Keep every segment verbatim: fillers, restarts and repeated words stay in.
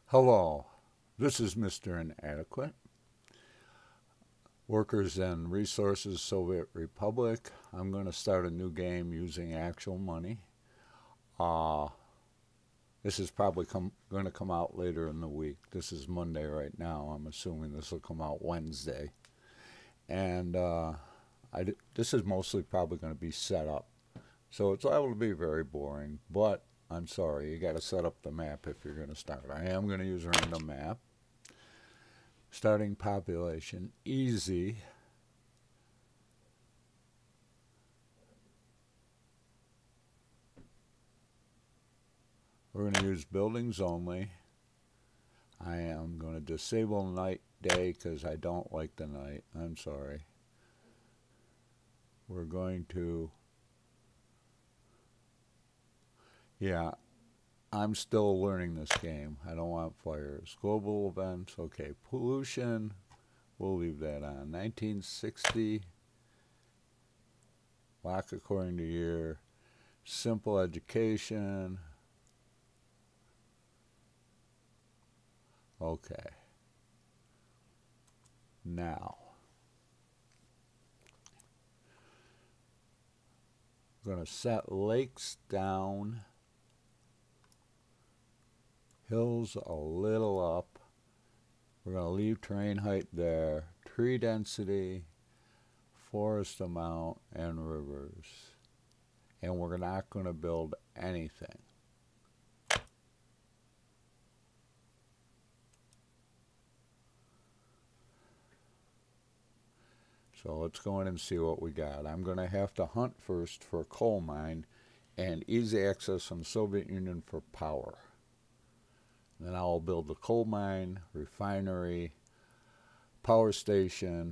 Hello, this is Mister Inadequate. Workers and Resources, Soviet Republic. I'm going to start a new game using actual money. Uh, this is probably come, going to come out later in the week. This is Monday right now. I'm assuming this will come out Wednesday. And uh, I, this is mostly probably going to be set up. So it's liable to be very boring, but I'm sorry, you got to set up the map if you're going to start. I am going to use a random map. Starting population, easy. We're going to use buildings only. I am going to disable night day because I don't like the night. I'm sorry. We're going to, yeah, I'm still learning this game. I don't want fires. Global events, okay. Pollution, we'll leave that on. nineteen sixty, black according to year. Simple education. Okay. Now, I'm going to set lakes down. Hills a little up. We're going to leave terrain height there. Tree density, forest amount, and rivers. And we're not going to build anything. So let's go in and see what we got. I'm going to have to hunt first for a coal mine and easy access from the Soviet Union for power. Then I'll build the coal mine, refinery, power station,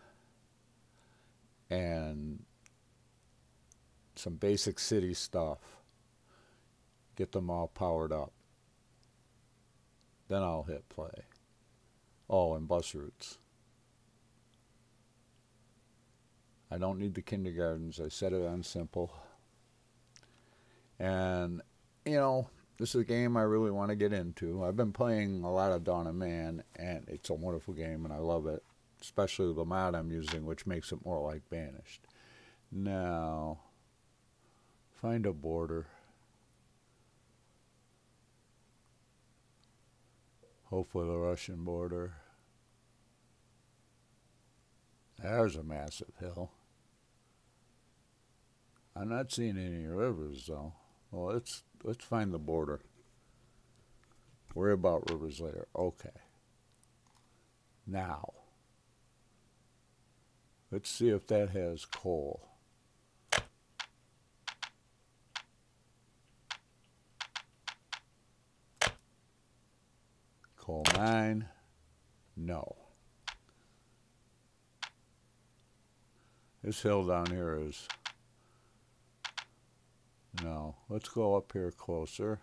and some basic city stuff. Get them all powered up. Then I'll hit play. Oh, and bus routes. I don't need the kindergartens. I set it on simple. And, you know, this is a game I really want to get into. I've been playing a lot of Dawn of Man, and it's a wonderful game, and I love it. Especially the mod I'm using, which makes it more like Banished. Now, find a border. Hopefully the Russian border. There's a massive hill. I'm not seeing any rivers, though. Well, let's let's find the border. Worry about rivers later. Okay. Now, let's see if that has coal. Coal mine. No. This hill down here is... No. Let's go up here closer.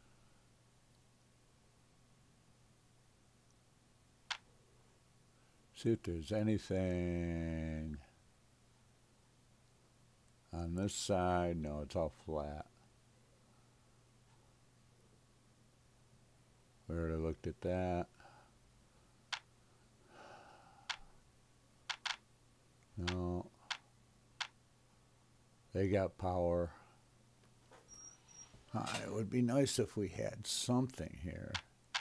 See if there's anything on this side. No, it's all flat. We already looked at that. No. They got power. Uh, it would be nice if we had something here.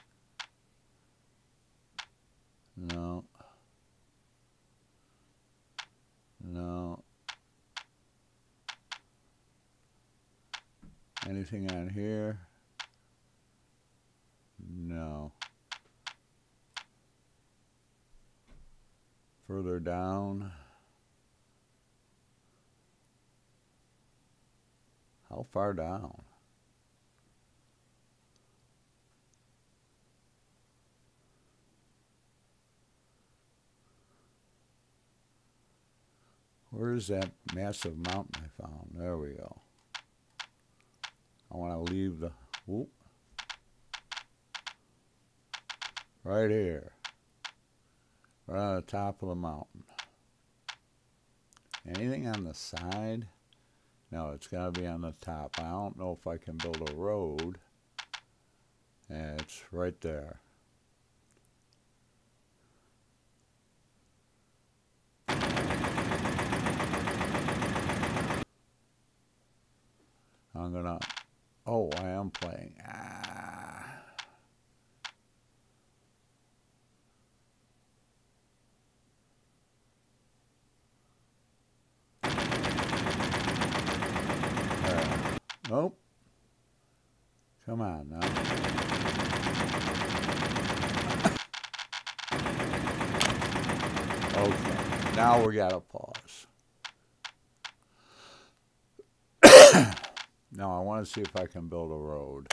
No. No. Anything on here? No. Further down. How far down? Where is that massive mountain I found? There we go. I want to leave the... Whoop. Right here. Right on the top of the mountain. Anything on the side? No, it's got to be on the top. I don't know if I can build a road And it's right there. I'm gonna, oh, I am playing. Ah. Uh, nope. Come on now. Okay, now we gotta pause. Now I want to see if I can build a road.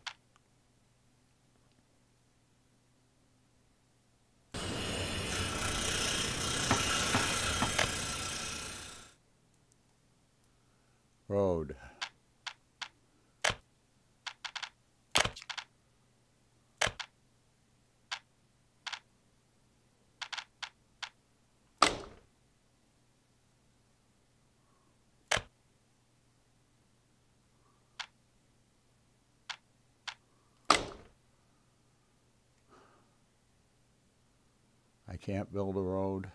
Road. I can't build a road.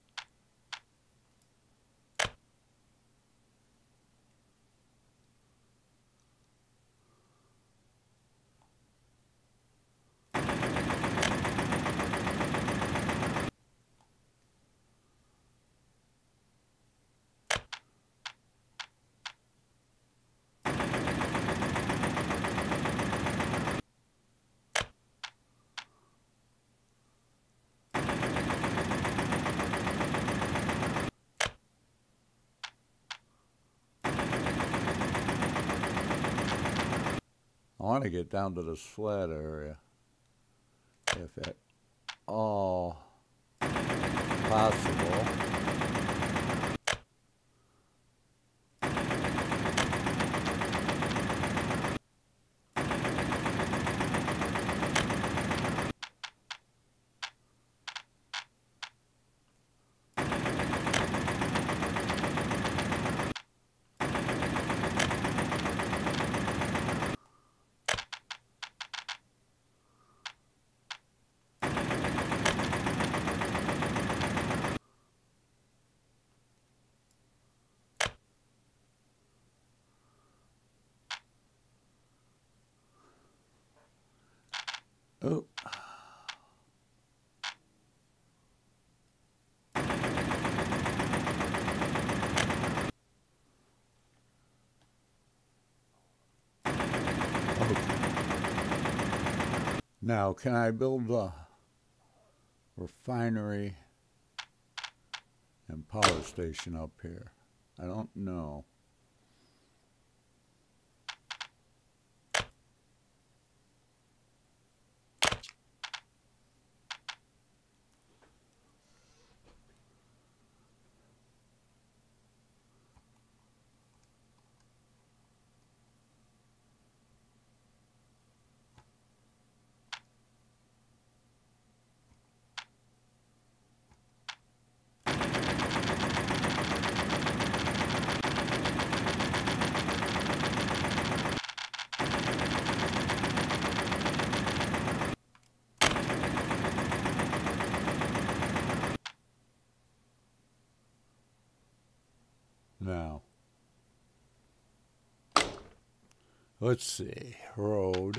I want to get down to this flat area, if at all possible. Oh. Okay. Now, can I build a refinery and power station up here? I don't know. Now, let's see, road.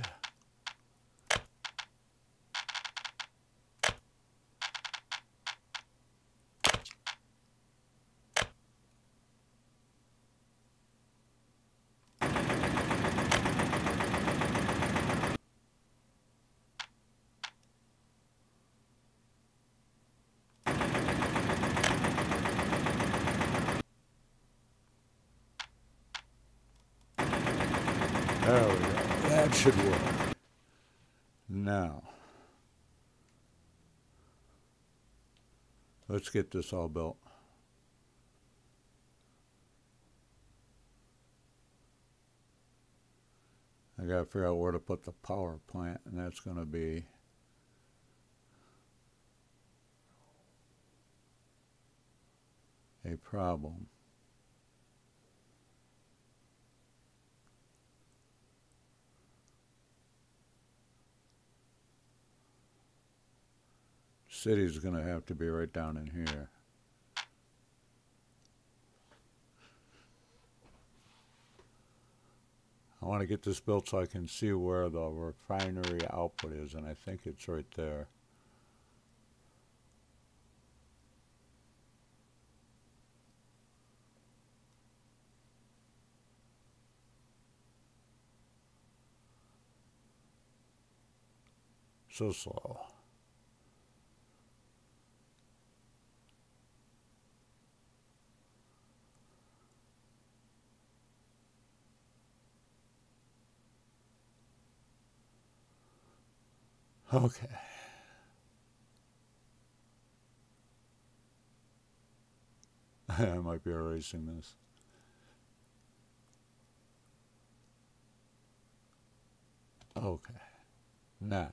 There we go. That should work. Now, let's get this all built. I gotta figure out where to put the power plant, and that's gonna be a problem. city's going to have to be right down in here. I want to get this built so I can see where the refinery output is, and I think it's right there. So slow. Okay. I might be erasing this. Okay. Now,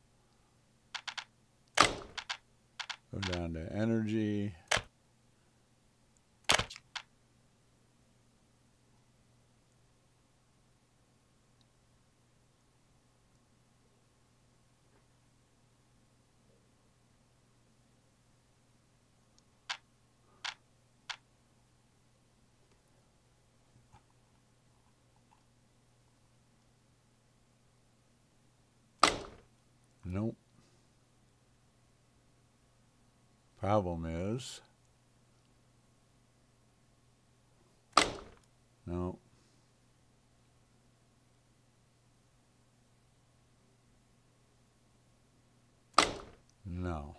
go down to energy. Nope. Problem is, no. No.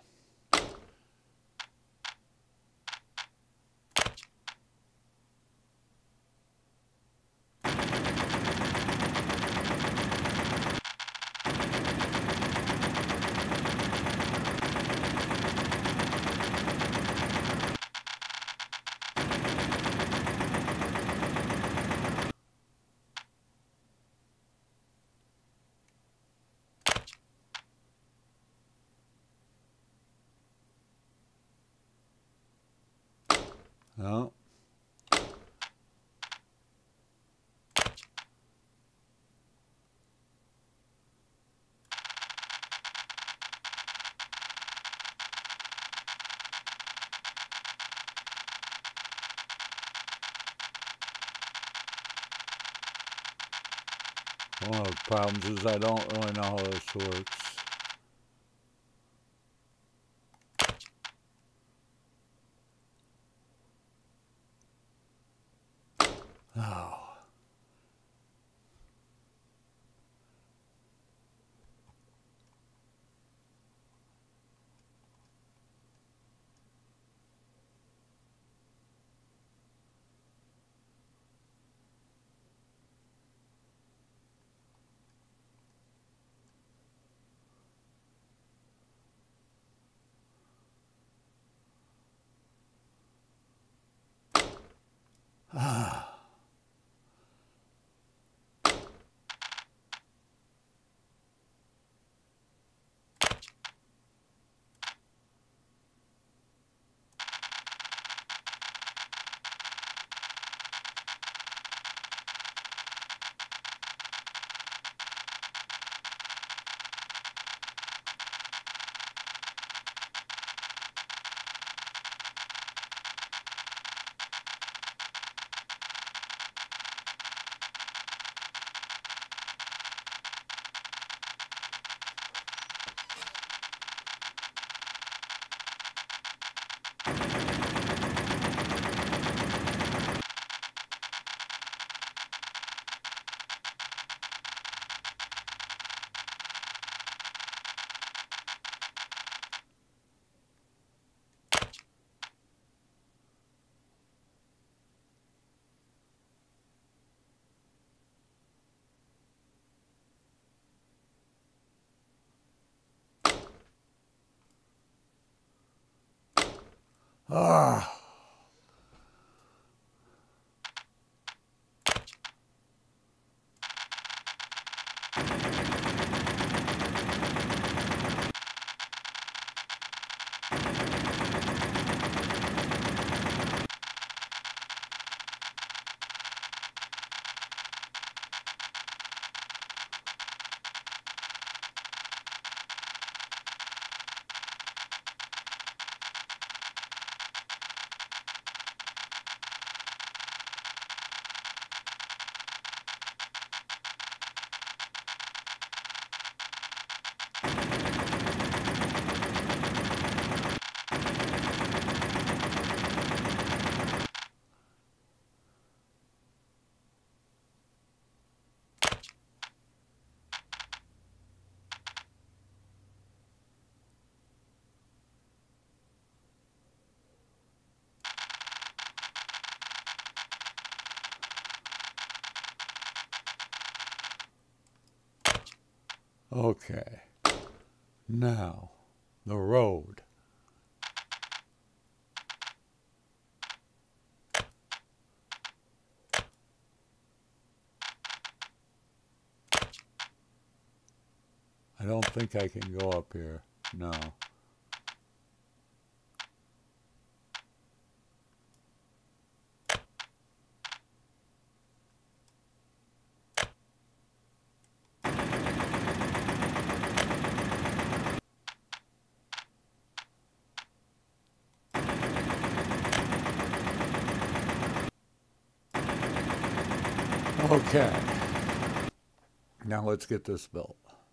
No. One of the problems is I don't really know how this works. Oh. Ah. Ah. Okay. Now, the road. I don't think I can go up here. No. Okay. Now let's get this built.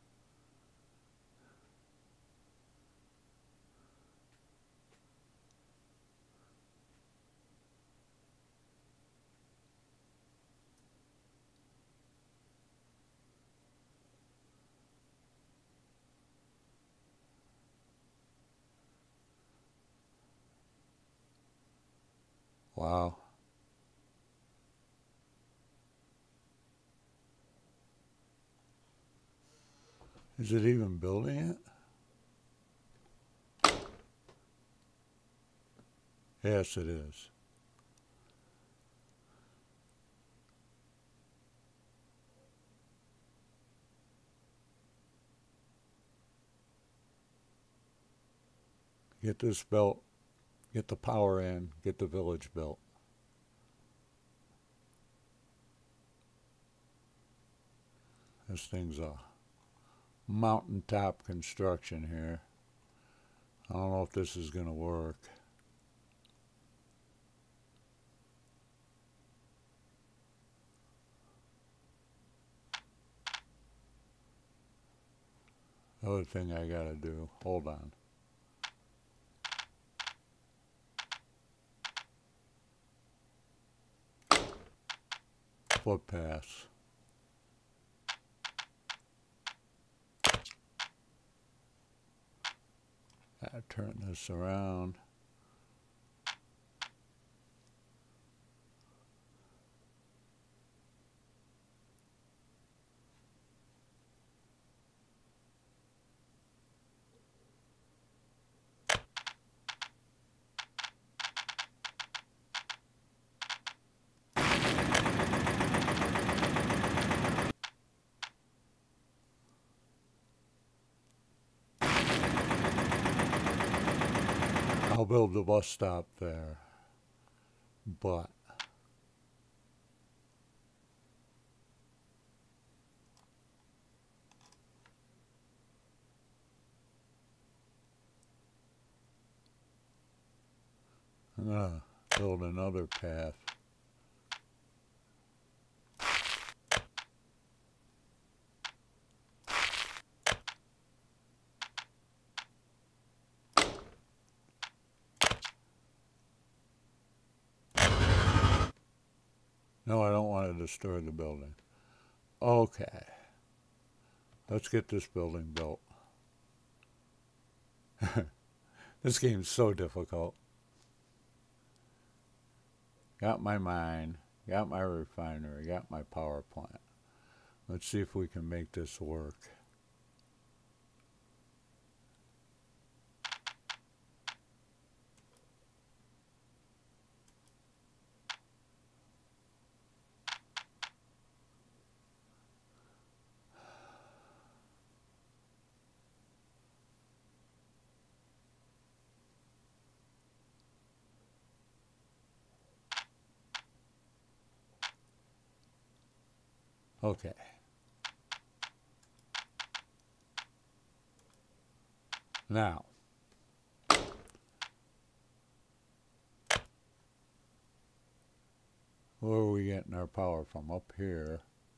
Wow. Is it even building it? Yes, it is. Get this built, get the power in, get the village built. This thing's a mountaintop construction here. I don't know if this is going to work. Other thing I got to do, hold on. Footpaths. Gotta turn this around. I'll build the bus stop there, but I'm gonna build another path. No, I don't want to destroy the building. Okay. Let's get this building built. This game's so difficult. Got my mine, got my refinery, got my power plant. Let's see if we can make this work. Okay. Now, where are we getting our power from? Up here.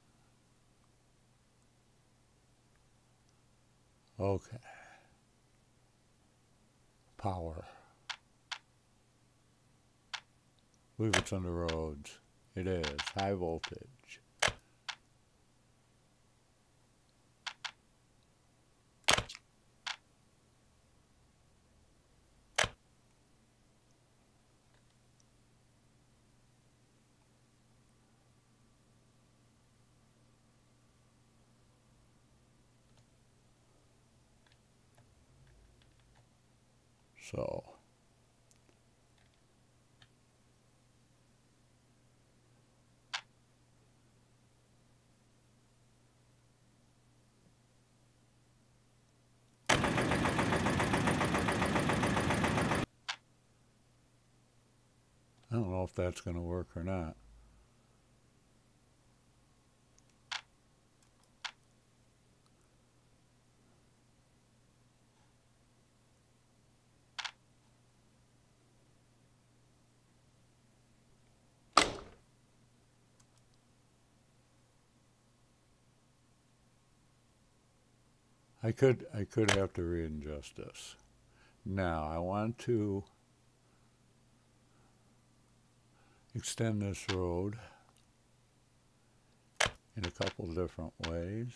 Okay. Power. I believe it's on the roads. It is. High voltage. So I don't know if that's going to work or not. I could I could have to readjust this. Now I want to extend this road in a couple different ways.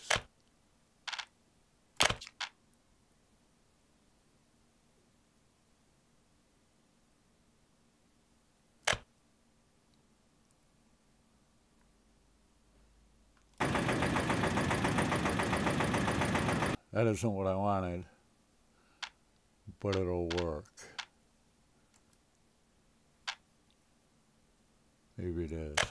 That isn't what I wanted, but it'll work. Maybe it is.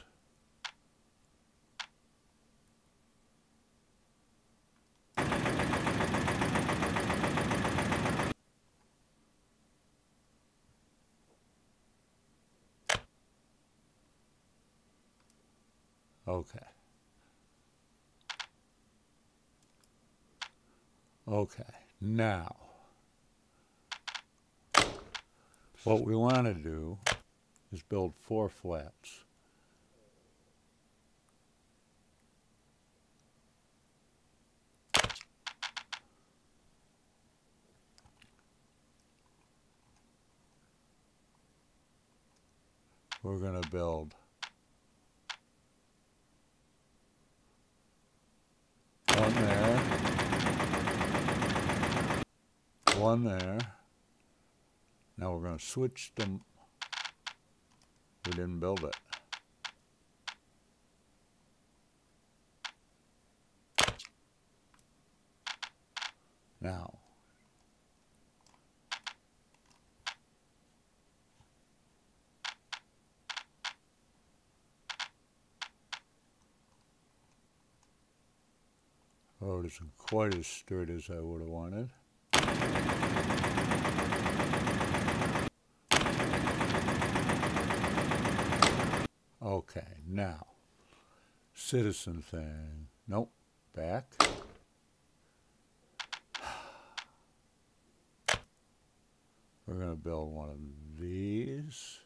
Okay. Okay, now, what we want to do is build four flats. We're going to build one there, one there. Now we're going to switch them. We didn't build it. Now, road isn't quite as straight as I would have wanted. Okay, now, citizen thing. Nope, back. We're going to build one of these.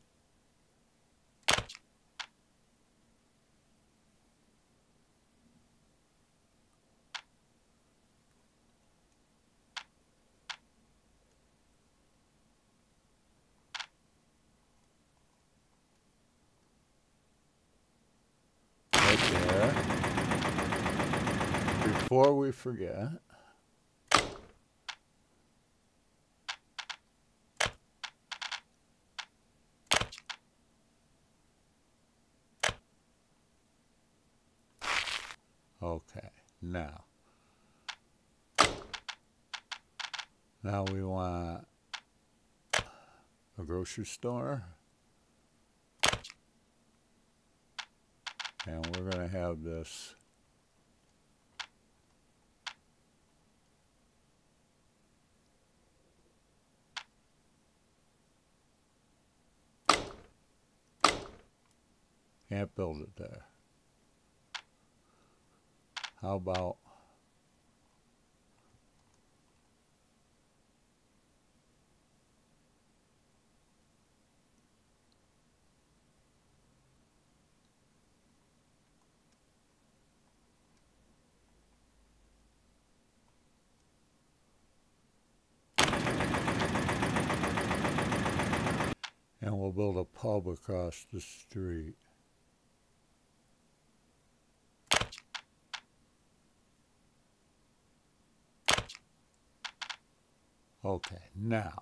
Right there. Before we forget, okay, now, now we want a grocery store, and we're going to have this can't build it there. How about and we'll build a pub across the street. Okay, now,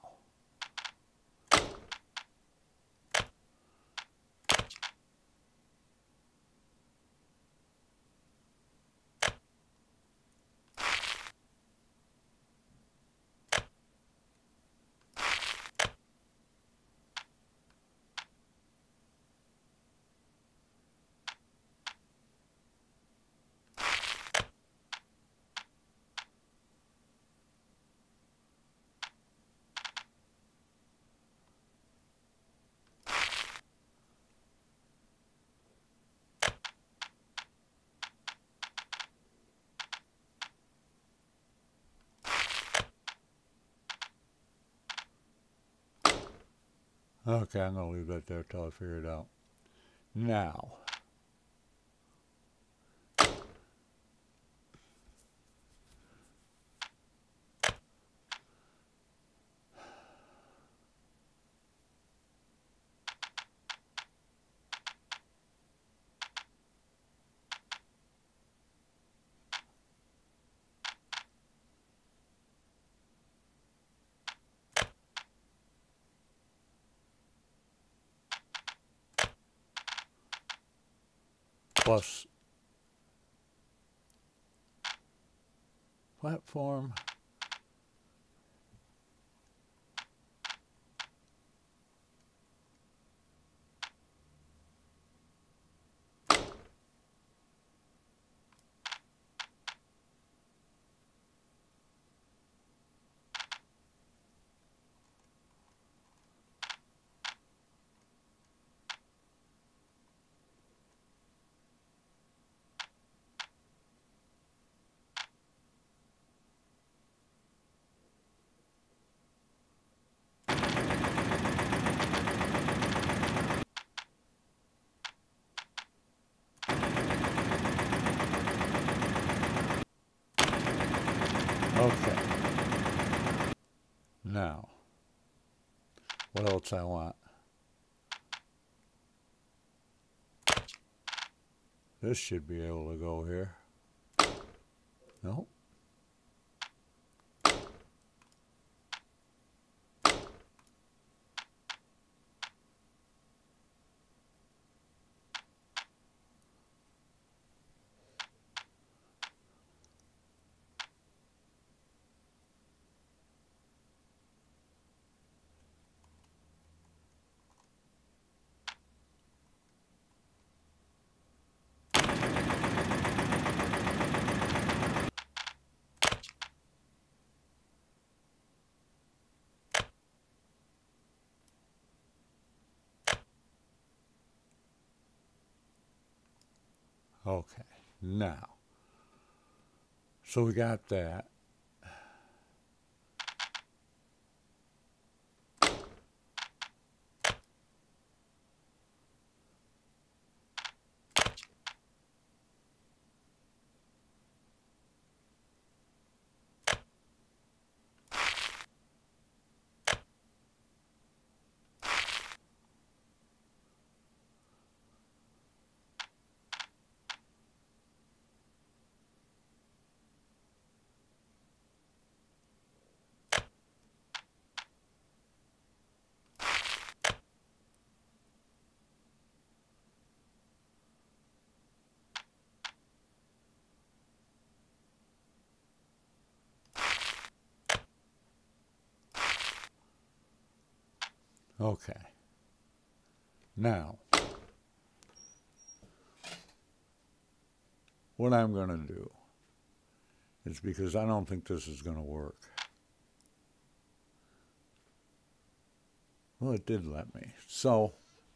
Okay, I'm going to leave that there till I figure it out. Now, plus platform. Okay. Now, what else I want? This should be able to go here. Nope. Okay. Now, so we got that. Okay. Now, what I'm going to do is, because I don't think this is going to work. Well, it did let me. So,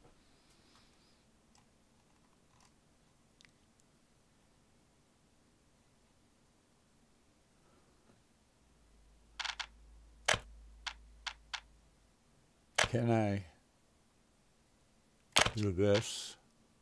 can I do this?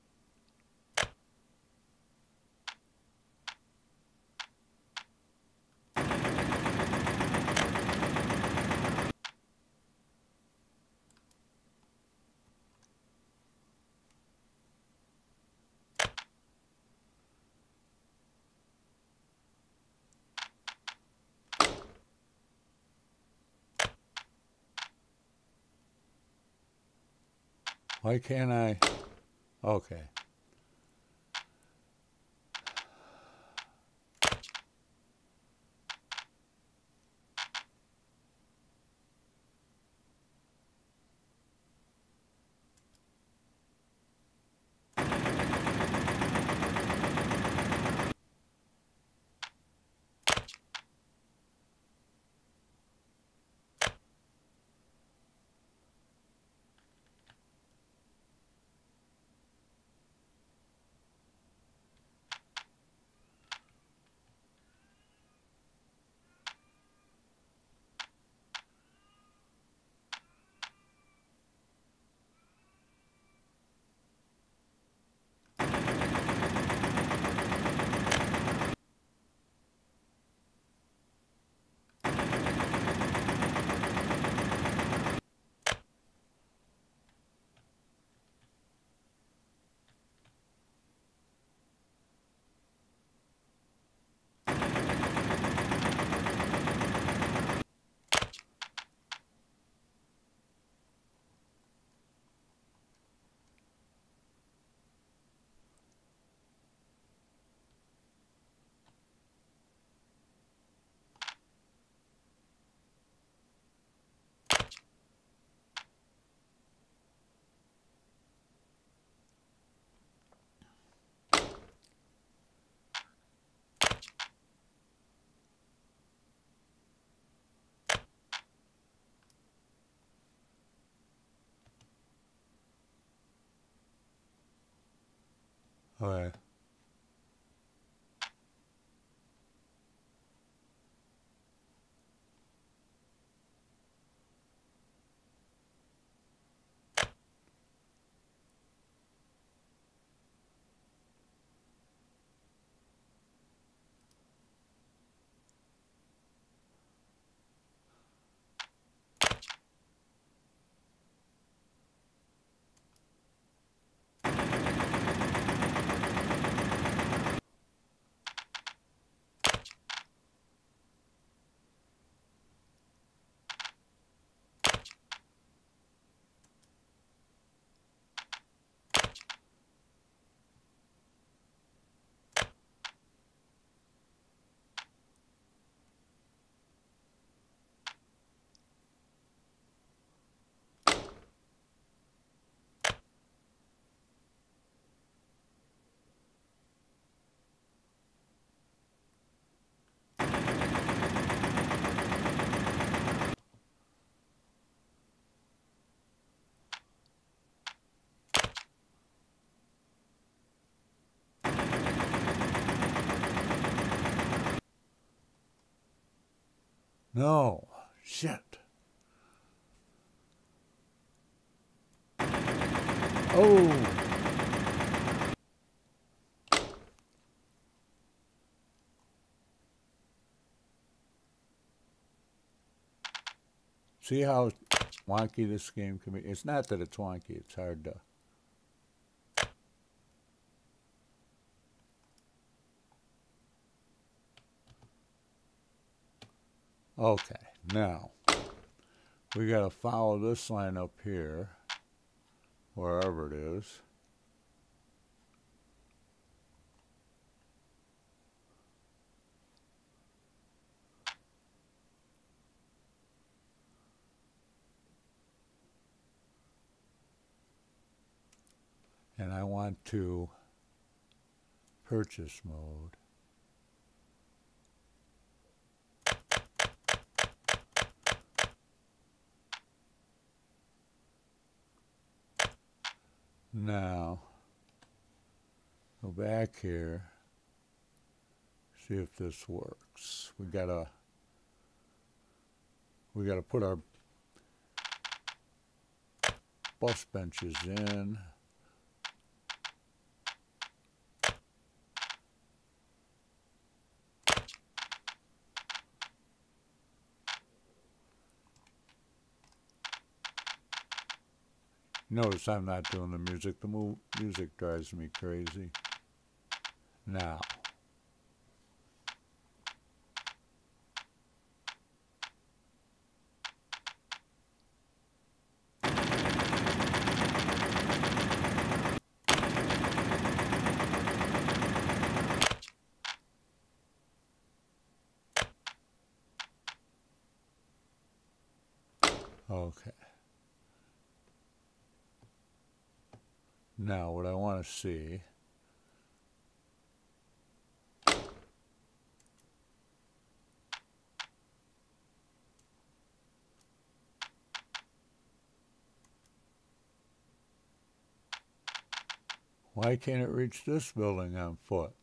Why can't I? Okay. Okay. No. Shit. Oh. See how wonky this game can be? It's not that it's wonky, it's hard to... Okay, now, we gotta follow this line up here, wherever it is. And I want to purchase mode. Now, go back here, see if this works. We gotta, we gotta put our bus benches in. Notice I'm not doing the music. The mu music drives me crazy. Now, okay. Now, what I want to see, why can't it reach this building on foot?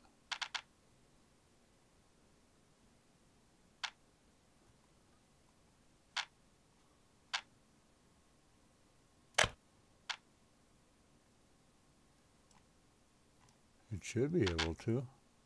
It should be able to.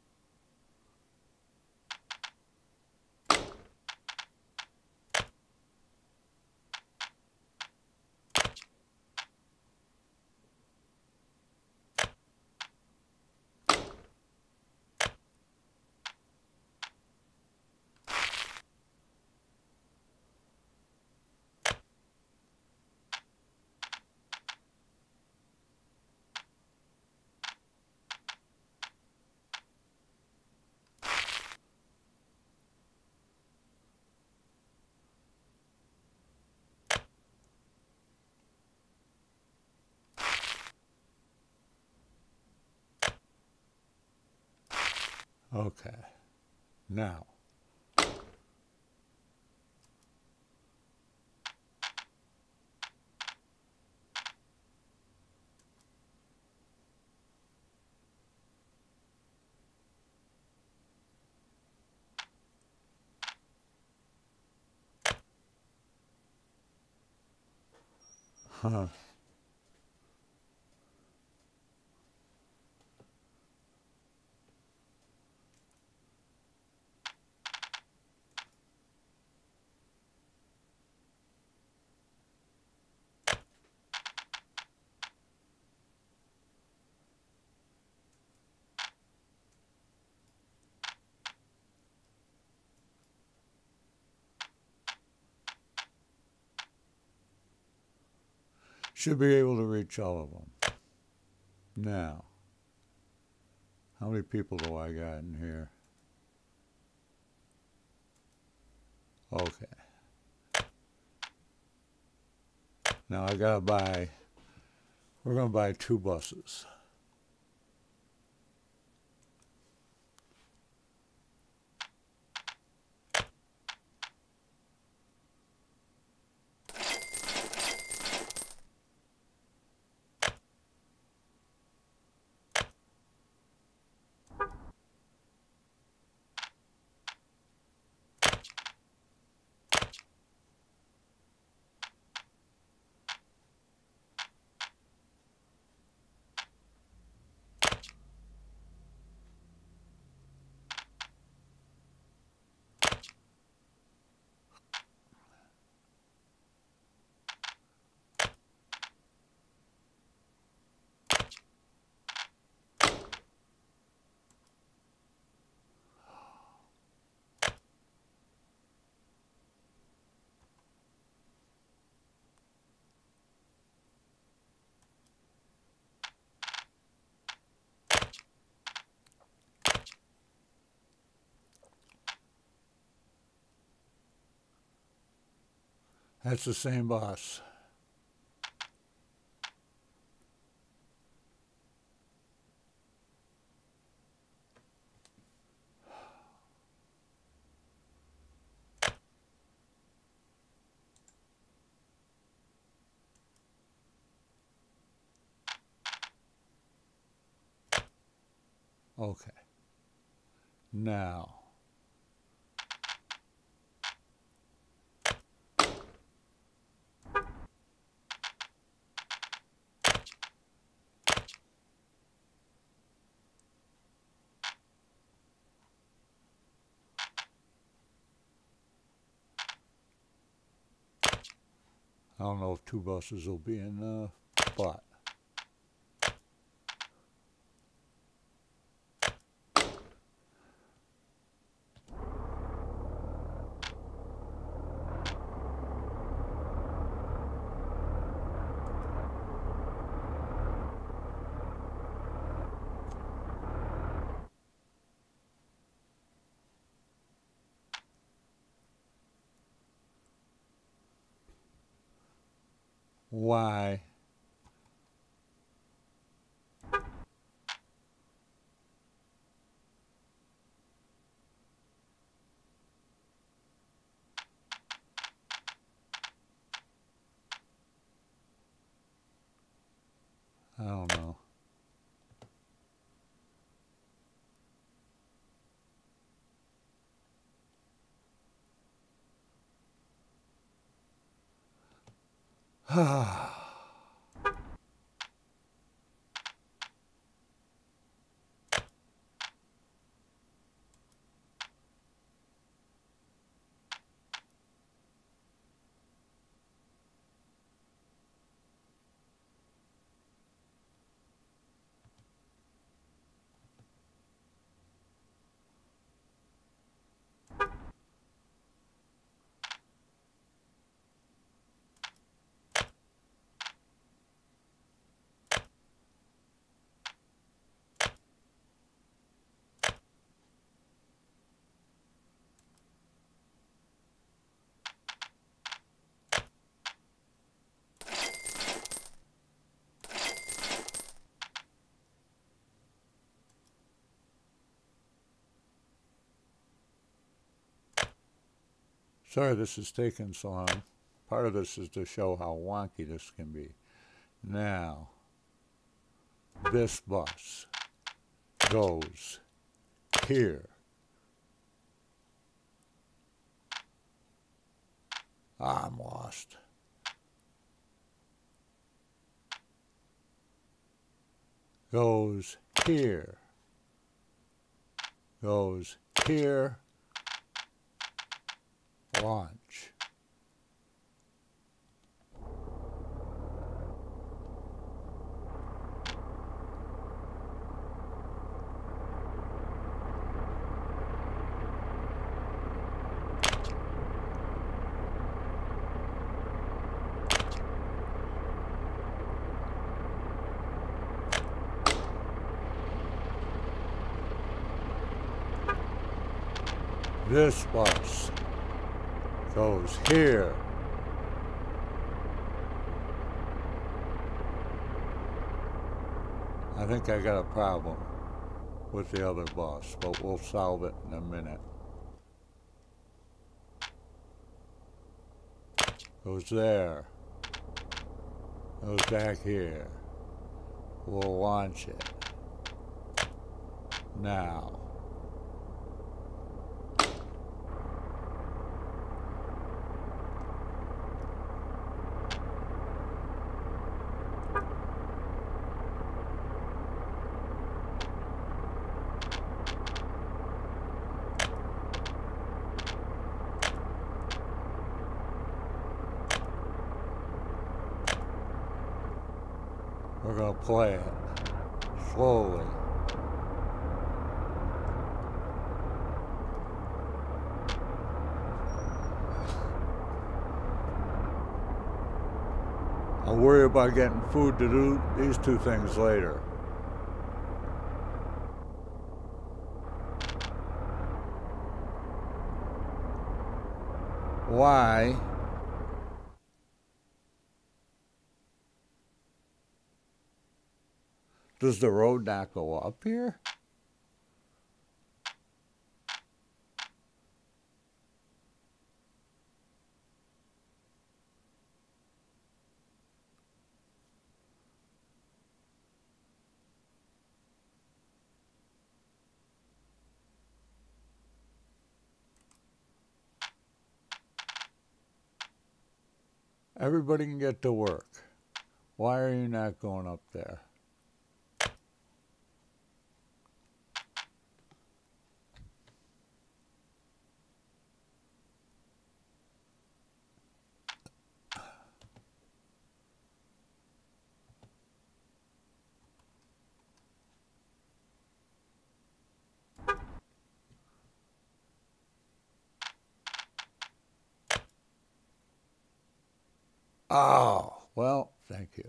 Okay. Now, Huh. Should be able to reach all of them. Now, how many people do I got in here? Okay. Now I gotta buy, we're gonna buy two buses. That's the same bus. Okay. Now, I don't know if two buses will be enough, but why? I don't know. Ah. Sorry this is taking so long. Part of this is to show how wonky this can be. Now, this bus goes here. I'm lost. goes here, goes here, launch. This bus goes here. I think I got a problem with the other bus, but we'll solve it in a minute. Goes there. Goes back here. We'll launch it. Now. We're going to play it slowly. I'll worry about getting food to do these two things later. Why? Does the road not go up here? Everybody can get to work. Why are you not going up there? Oh, well, thank you.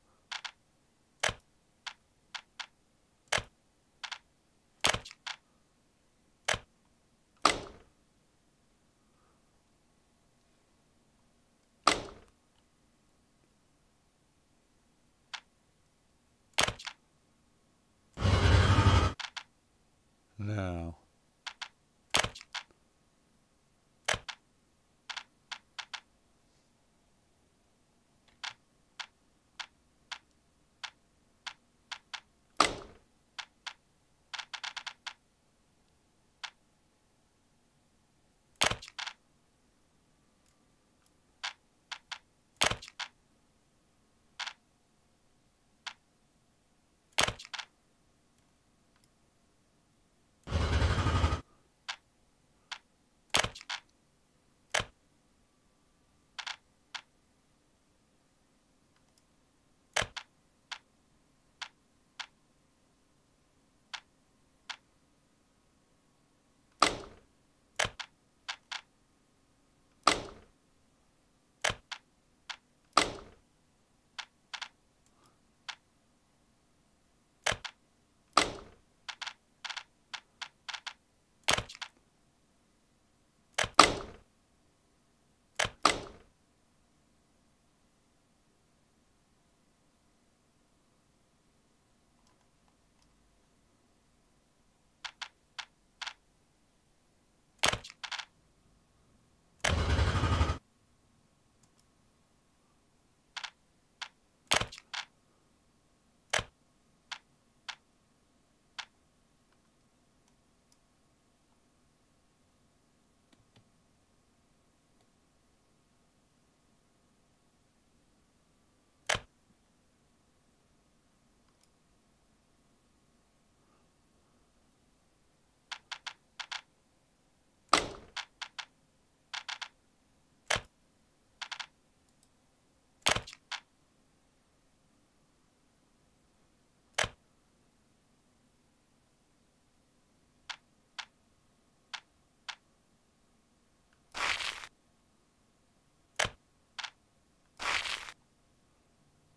Now.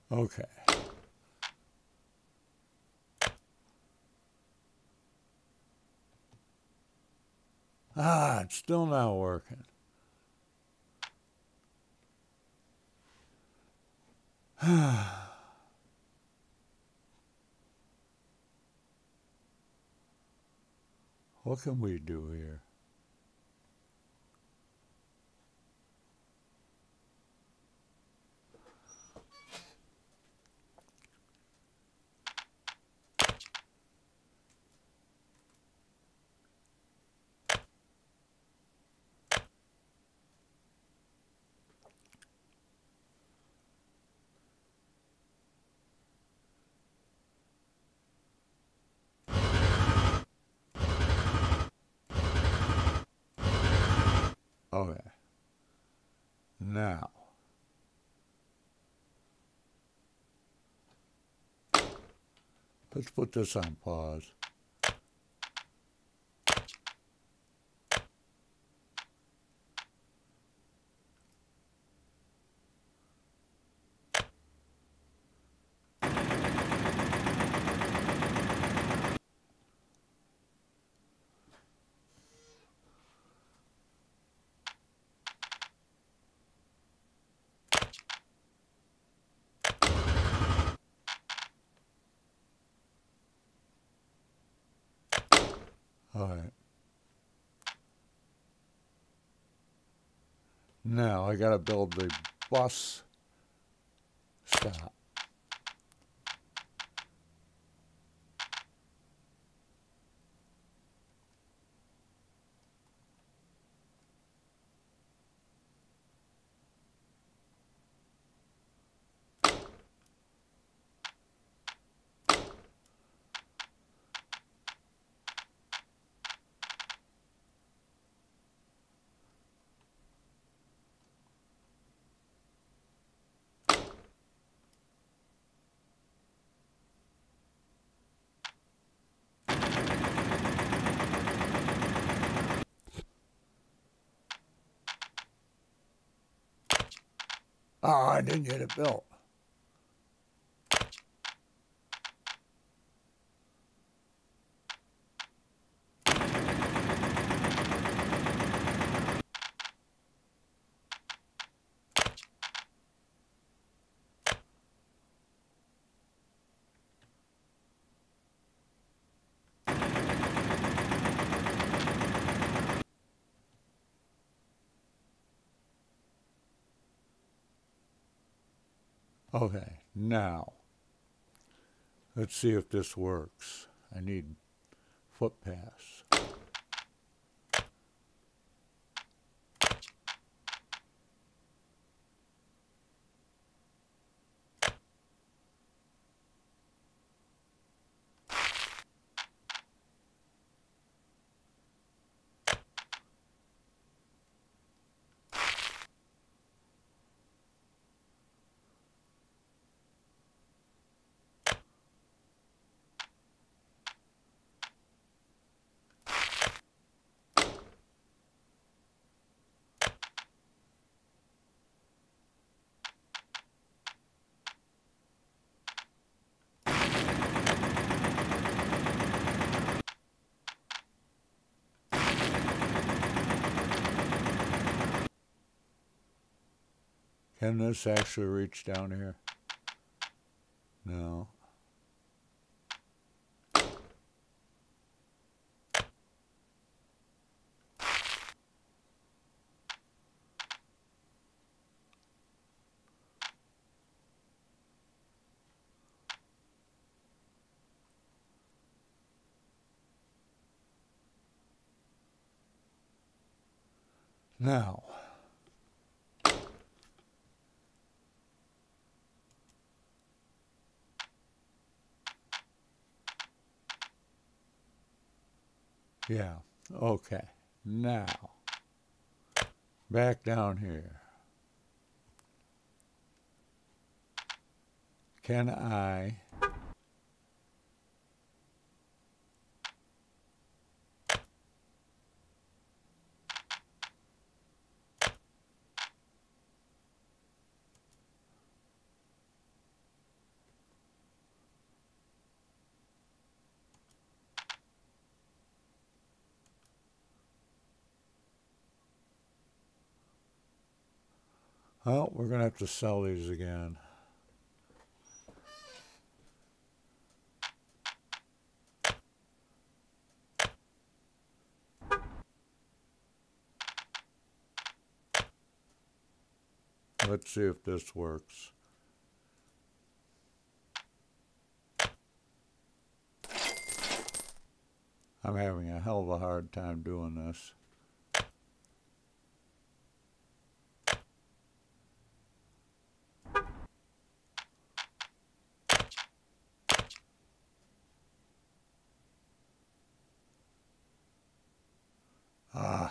Okay. Ah, it's still not working. What can we do here? Okay. Now, let's put this on pause. All right. Now I got to build the bus stop. Oh, I didn't get it built. Okay, now let's see if this works. I need footpaths. Can this actually reach down here? No. Now, yeah, okay. Now, back down here. Can I Well, we're going to have to sell these again. Let's see if this works. I'm having a hell of a hard time doing this. Ah.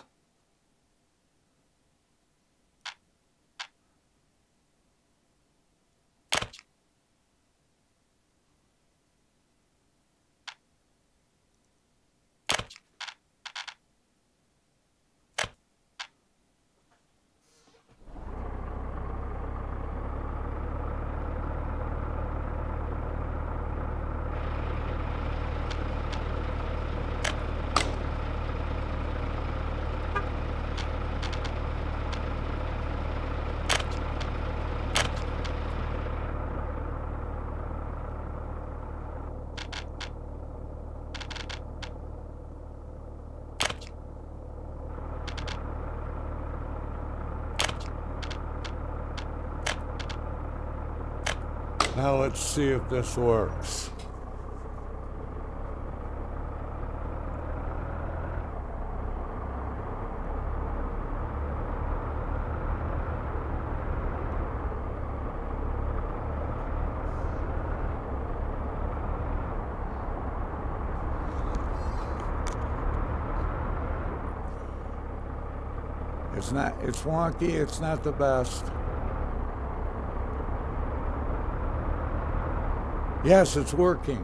Now let's see if this works. It's not, it's wonky, it's not the best. Yes, it's working.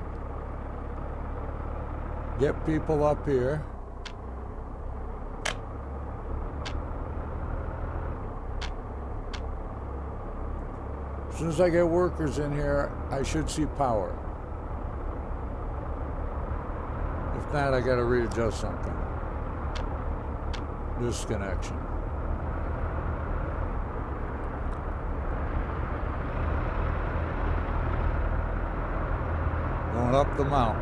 Get people up here. As soon as I get workers in here, I should see power. If not, I gotta readjust something. Disconnection. Going up the mountain.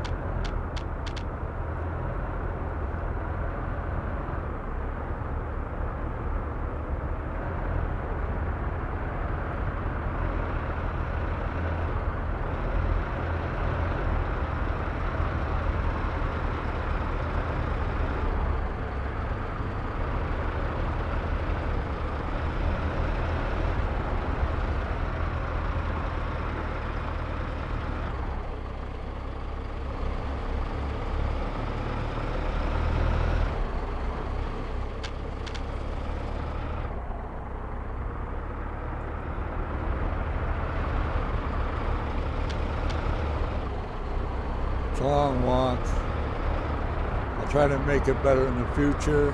It's a long walk. I'll try to make it better in the future.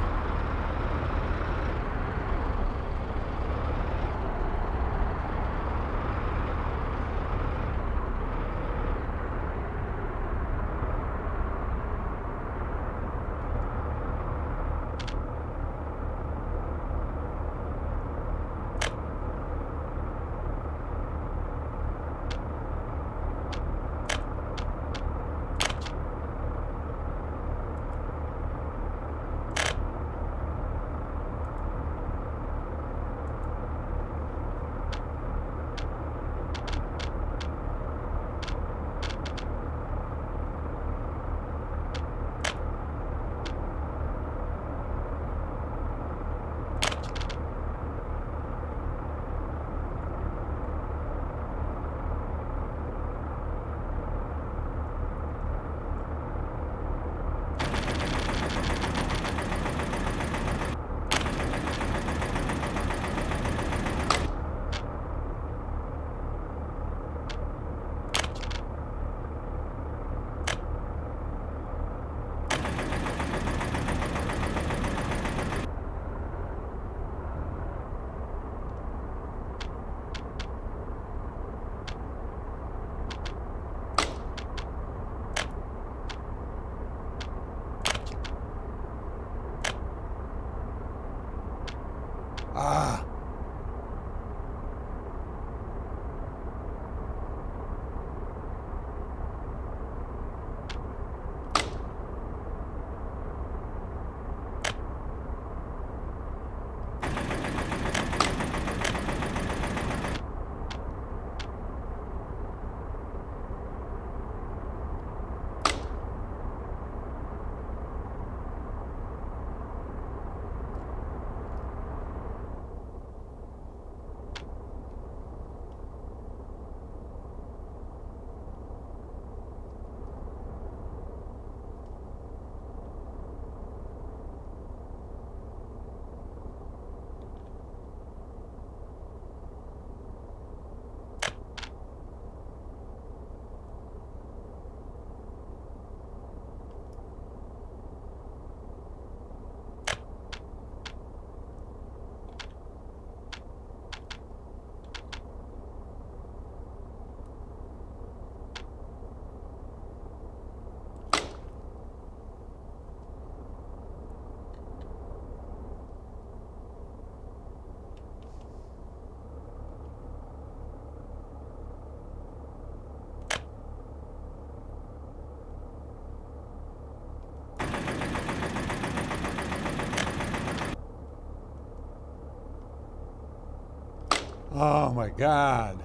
Oh my God.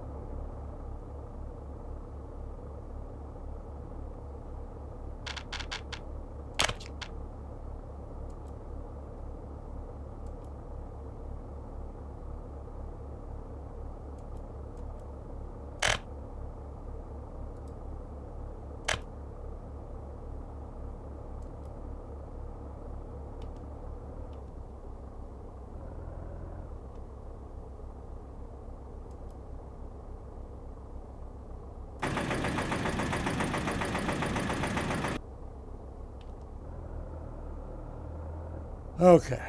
Okay.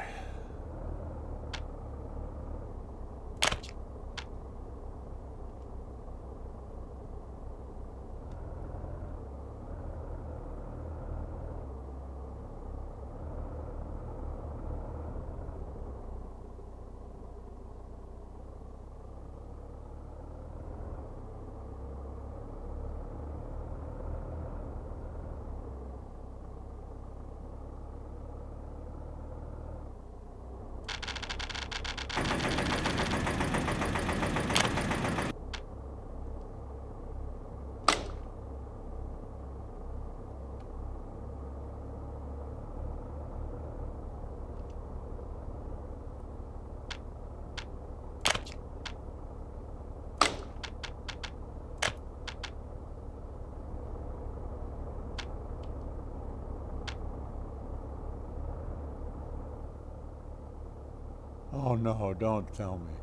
Oh no, don't tell me.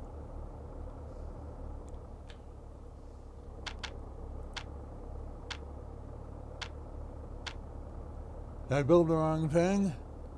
Did I build the wrong thing?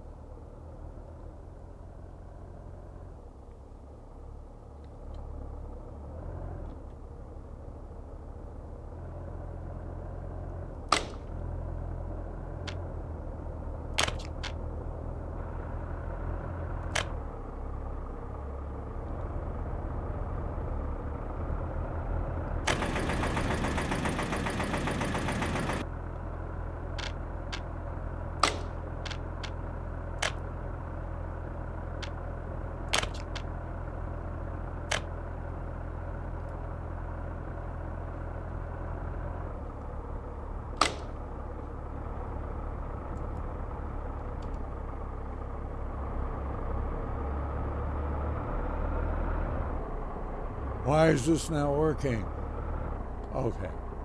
Why is this not working? Okay.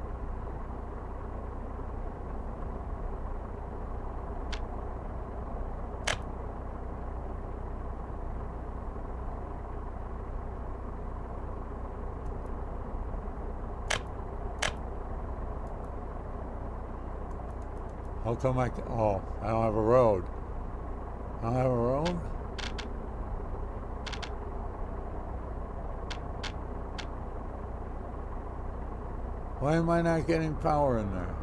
How come I can, oh, I don't have a road. I don't have a road? Why am I not getting power in there?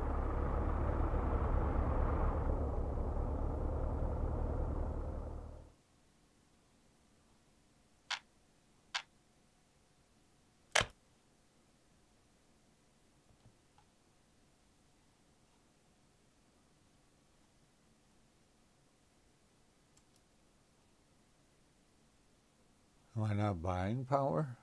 Am I not buying power?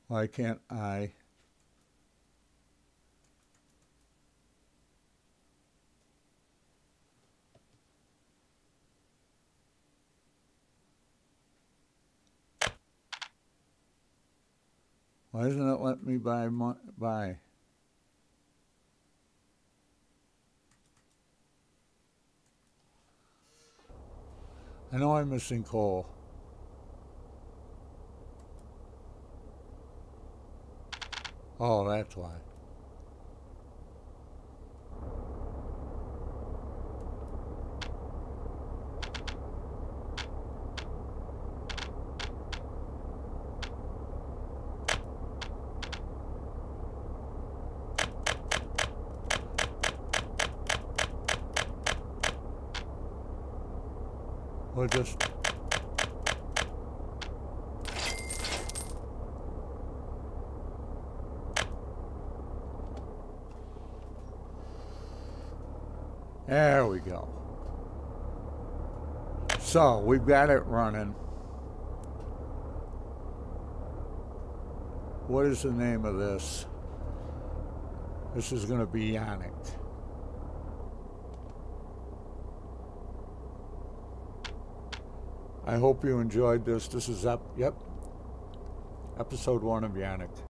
Why can't I? Why isn't it letting me buy buy? I know I'm missing coal. Oh, that's why. We'll just... There we go. So, we've got it running. What is the name of this? This is going to be Yohnyck. I hope you enjoyed this. This is up, yep, episode one of Yohnyck.